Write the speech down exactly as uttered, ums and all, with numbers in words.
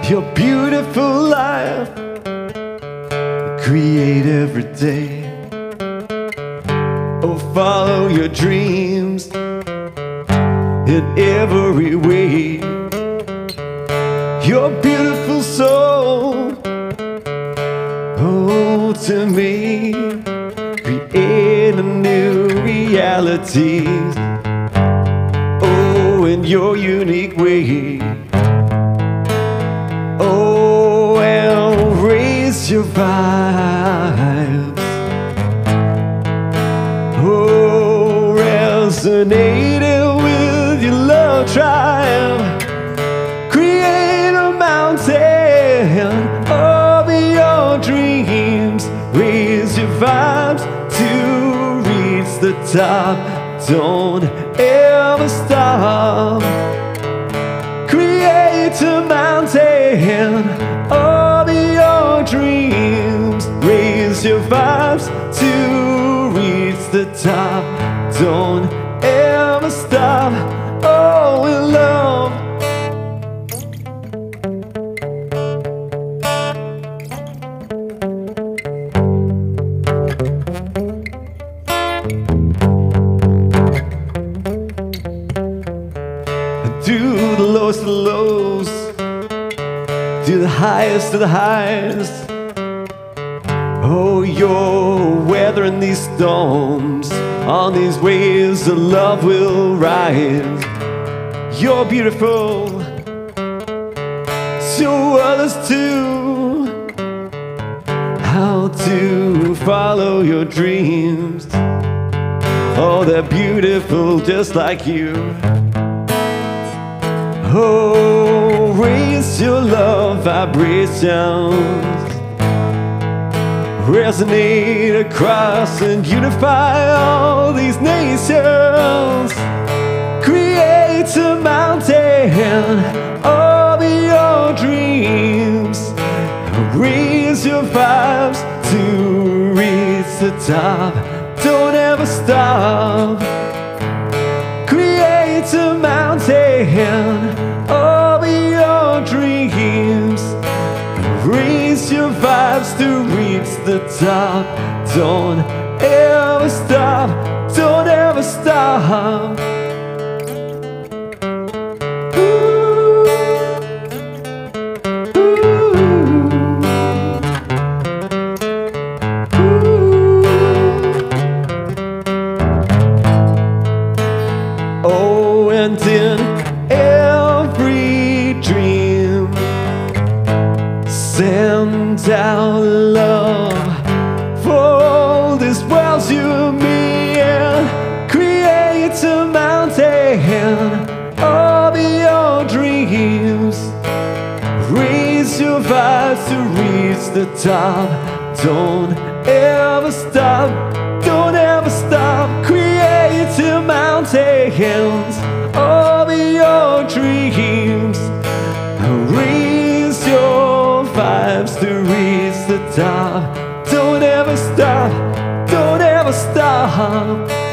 your beautiful life. Create every day. Oh, follow your dreams in every way. Your beautiful soul, oh, to me, create a new reality. Oh, in your unique way. Oh, and raise your vibes. Oh, resonating with your love tribe. Create a mountain of your dreams. Raise your vibes to reach the top. Don't ever stop. Create a mountain of your dreams. Raise your vibes to reach the top. Don't ever stop. Oh, in love. Do the lowest of the lows, do the highest of the highs. Oh, you're weathering these storms. On these waves of love will rise. You're beautiful, show others too how to follow your dreams. Oh, they're beautiful just like you. Oh, raise your love vibrations. Resonate across and unify all these nations. Create a mountain of your dreams. Raise your vibes to reach the top. Don't ever stop. Create a mountain of your dreams. Raise your vibes to reach the top. Don't ever stop. Don't ever stop. Ooh. Ooh. Ooh. Oh, and in every dream, send out love for all this world you and me, and create a mountain of your dreams. Raise your vibes to reach the top. Don't ever stop. Don't ever stop. Create a mountains of your dreams. Raise your vibes to reach the top. Don't ever stop. Don't ever stop.